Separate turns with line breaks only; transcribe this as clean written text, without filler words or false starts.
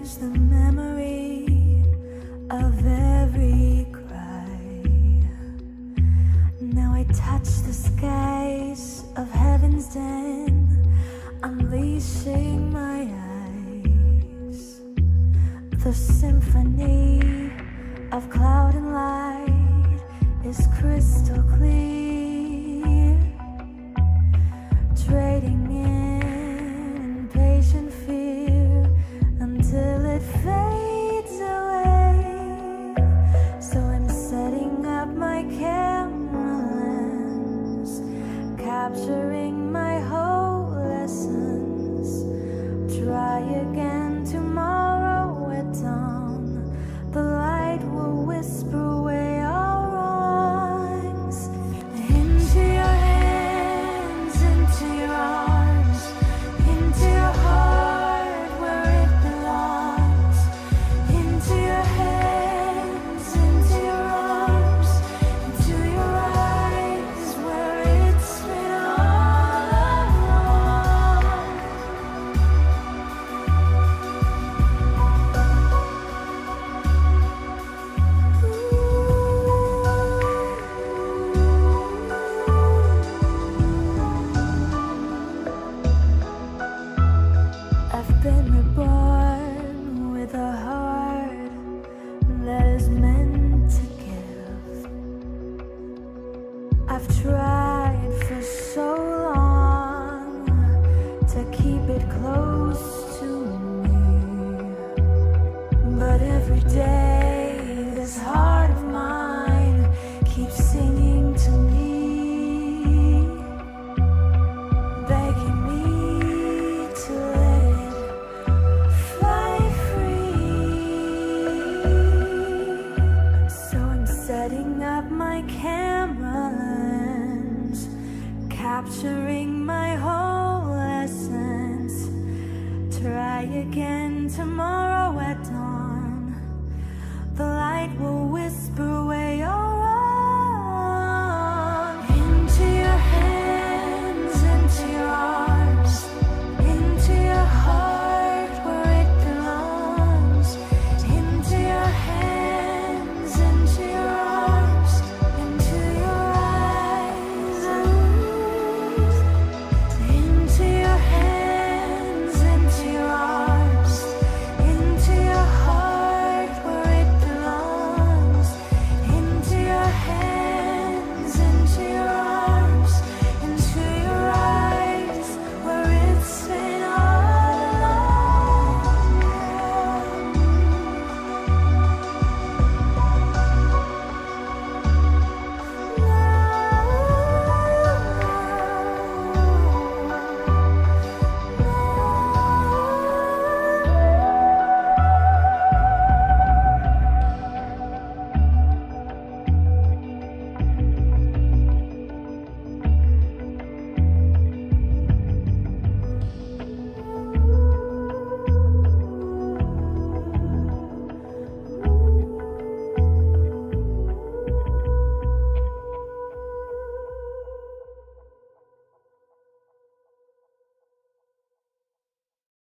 change the memory of every cry. Now I touch the skies of heaven's den, unleashing my eyes. The symphony of cloud and light is crystal clear, trading in impatient fear until it fades away. So I'm setting up my camera lens, capturing my whole essence. Try again tomorrow at dawn. The light will whisper away our wrongs. Into your hands, into your arms, into your heart where it belongs. Into your hands, into your arms, into your eyes where it's been all along. I've been reborn with a heart that is meant to give. I've tried for so long to keep it close to me, but every day this heart of mine keeps singing to me, begging me to let it fly free. So I'm setting up my camera lens, capturing my whole essence. Try again tomorrow at dawn. The light will whisper away all